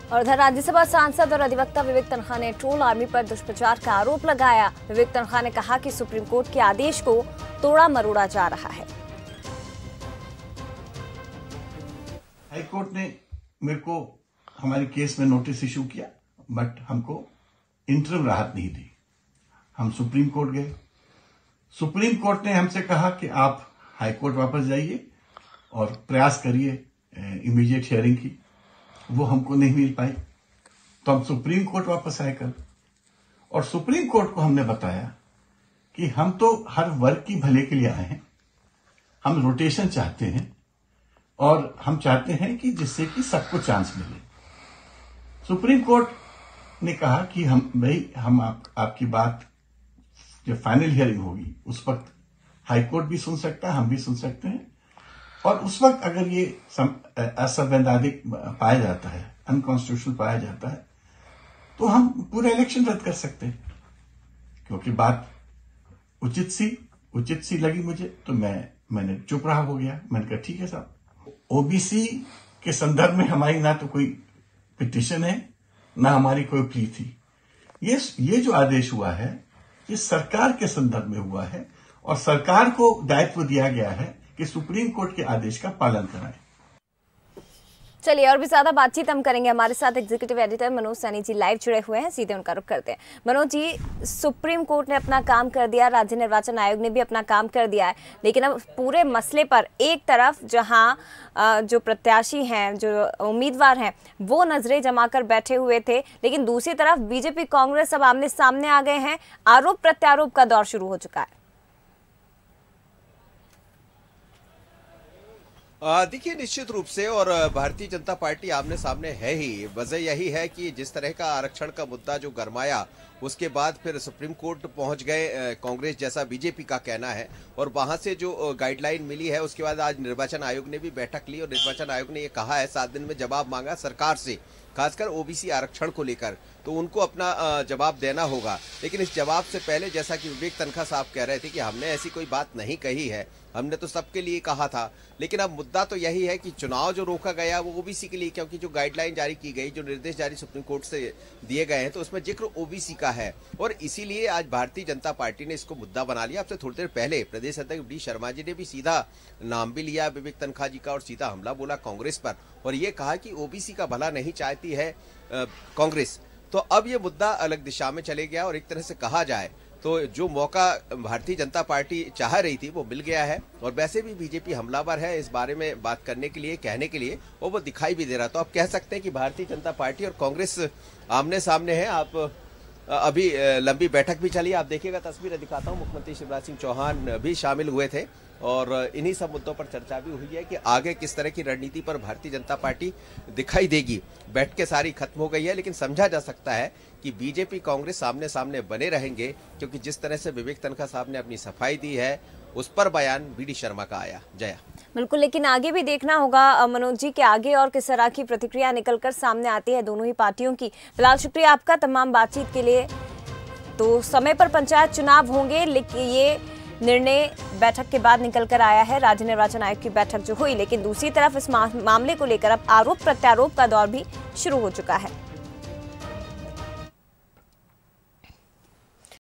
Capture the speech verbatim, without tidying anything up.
और उधर राज्यसभा सांसद और अधिवक्ता विवेक तन्खा ने ट्रोल आर्मी पर दुष्प्रचार का आरोप लगाया। विवेक तन्खा ने कहा कि सुप्रीम कोर्ट के आदेश को तोड़ा मरोड़ा जा रहा है। हाई कोर्ट ने मेरे को हमारे केस में नोटिस इशू किया, बट हमको इंटरिम राहत नहीं दी। हम सुप्रीम कोर्ट गए। सुप्रीम कोर्ट ने हमसे कहा कि आप हाई कोर्ट वापस जाइए और प्रयास करिए इमीडिएट हियरिंग की। वो हमको नहीं मिल पाई, तो हम सुप्रीम कोर्ट वापस आए कल, और सुप्रीम कोर्ट को हमने बताया कि हम तो हर वर्ग की भले के लिए आए हैं, हम रोटेशन चाहते हैं और हम चाहते हैं कि जिससे कि सबको चांस मिले। सुप्रीम कोर्ट ने कहा कि हम भाई हम आप, आपकी बात जब फाइनल हियरिंग होगी उस वक्त हाई कोर्ट भी सुन सकता है, हम भी सुन सकते हैं, और उस वक्त अगर ये असंवैधानिक पाया जाता है, अनकॉन्स्टिट्यूशनल पाया जाता है, तो हम पूरा इलेक्शन रद्द कर सकते हैं। क्योंकि बात उचित सी उचित सी लगी मुझे, तो मैं मैंने चुप रहा हो गया। मैंने कहा ठीक है साहब, ओबीसी के संदर्भ में हमारी ना तो कोई पिटिशन है ना हमारी कोई प्ली थी। ये ये जो आदेश हुआ है ये सरकार के संदर्भ में हुआ है, और सरकार को दायित्व दिया गया है कि सुप्रीम कोर्ट के आदेश का पालन कराएं। चलिए और भी ज्यादा बातचीत हम करेंगे। हमारे साथ executive editor Manoj Saini ji live जुड़े हुए हैं, सीधे उनका रुख करते हैं। मनोज जी, सुप्रीम कोर्ट ने अपना काम कर दिया, राज्य निर्वाचन आयोग ने भी अपना काम कर दिया है, लेकिन अब पूरे मसले पर एक तरफ जहां जो प्रत्याशी हैं, जो उम्मीदवार हैं, वो नजरें जमा कर बैठे हुए थे, लेकिन दूसरी तरफ बीजेपी कांग्रेस अब आमने सामने आ गए हैं। आरोप प्रत्यारोप का दौर शुरू हो चुका है। देखिए, निश्चित रूप से, और भारतीय जनता पार्टी आमने सामने है ही। वजह यही है कि जिस तरह का आरक्षण का मुद्दा जो गरमाया, उसके बाद फिर सुप्रीम कोर्ट पहुंच गए कांग्रेस, जैसा बीजेपी का कहना है, और वहां से जो गाइडलाइन मिली है उसके बाद आज निर्वाचन आयोग ने भी बैठक ली, और निर्वाचन आयोग ने ये कहा है, सात दिन में जवाब मांगा सरकार से, खासकर ओबीसी आरक्षण को लेकर, तो उनको अपना जवाब देना होगा। लेकिन इस जवाब से पहले, जैसा कि विवेक तन्खा साहब कह रहे थे कि हमने ऐसी कोई बात नहीं कही है, हमने तो सबके लिए कहा था। लेकिन अब मुद्दा तो यही है कि चुनाव जो रोका गया वो ओबीसी के लिए, क्योंकि जो गाइडलाइन जारी की गई, जो निर्देश जारी सुप्रीम कोर्ट से दिए गए हैं, तो उसमें जिक्र ओबीसी का है, और इसीलिए आज भारतीय जनता पार्टी ने इसको मुद्दा बना लिया। अब से थोड़ी देर पहले प्रदेश अध्यक्ष डी शर्मा जी ने भी सीधा नाम भी लिया विवेक तन्खा जी का, और सीधा हमला बोला कांग्रेस पर, और ये कहा कि ओबीसी का भला नहीं चाहती है कांग्रेस। तो अब ये मुद्दा अलग दिशा में चले गया, और एक तरह से कहा जाए तो जो मौका भारतीय जनता पार्टी चाह रही थी वो मिल गया है, और वैसे भी बीजेपी हमलावर है इस बारे में बात करने के लिए, कहने के लिए, और वो दिखाई भी दे रहा। तो आप कह सकते हैं कि भारतीय जनता पार्टी और कांग्रेस आमने सामने है। आप अभी लंबी बैठक भी चली, आप देखिएगा, तस्वीरें दिखाता हूँ, मुख्यमंत्री शिवराज सिंह चौहान भी शामिल हुए थे, और इन्हीं सब मुद्दों पर चर्चा भी हुई है कि आगे किस तरह की रणनीति पर भारतीय जनता पार्टी दिखाई देगी। बैठकें सारी खत्म हो गई है, लेकिन समझा जा सकता है कि बीजेपी कांग्रेस सामने सामने बने रहेंगे, क्योंकि जिस तरह से विवेक तन्खा साहब ने अपनी सफाई दी है, उस पर बयान बी डी शर्मा का आया। जया। बिल्कुल, लेकिन आगे भी देखना होगा मनोज जी के आगे और किस तरह की प्रतिक्रिया निकलकर सामने आती है दोनों ही पार्टियों की। फिलहाल शुक्रिया आपका तमाम बातचीत के लिए। तो समय पर पंचायत चुनाव होंगे, लेकिन ये निर्णय बैठक के बाद निकल कर आया है, राज्य निर्वाचन आयोग की बैठक जो हुई, लेकिन दूसरी तरफ इस मामले को लेकर अब आरोप प्रत्यारोप का दौर भी शुरू हो चुका है।